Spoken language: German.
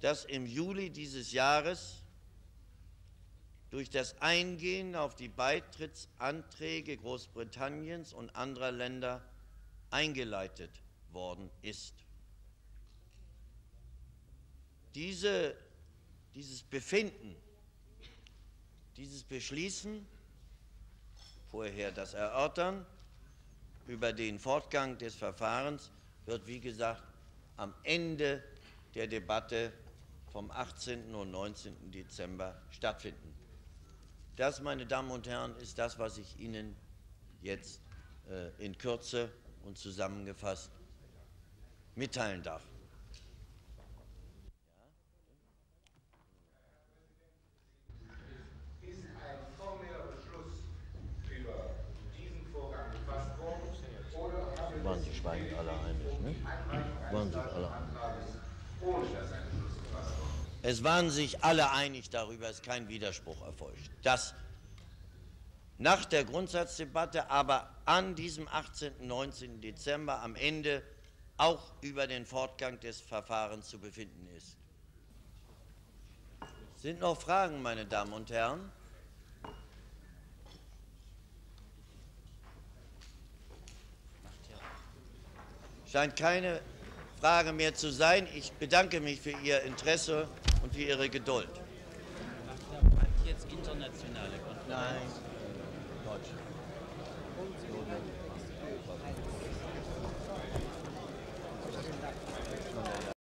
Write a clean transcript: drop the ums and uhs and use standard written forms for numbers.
dass im Juli dieses Jahres durch das Eingehen auf die Beitrittsanträge Großbritanniens und anderer Länder eingeleitet worden ist. Dieses Befinden, dieses Beschließen, vorher das Erörtern über den Fortgang des Verfahrens wird, wie gesagt, am Ende der Debatte vom 18. und 19. Dezember stattfinden. Das, meine Damen und Herren, ist das, was ich Ihnen jetzt in Kürze und zusammengefasst mitteilen darf. Ist ein formeller Beschluss über diesen Vorgang gefasst worden? Oder waren sich schweigend alle einig, ne? Waren sich alle einig. Ohne dass ein Beschluss gefasst worden ist? Es waren sich alle einig darüber, dass kein Widerspruch erfolgt. Dass nach der Grundsatzdebatte aber an diesem 18. und 19. Dezember am Ende auch über den Fortgang des Verfahrens zu befinden ist. Sind noch Fragen, meine Damen und Herren? Scheint keine Frage mehr zu sein. Ich bedanke mich für Ihr Interesse und für Ihre Geduld. Jetzt internationale Konferenz. Nein, Deutsch.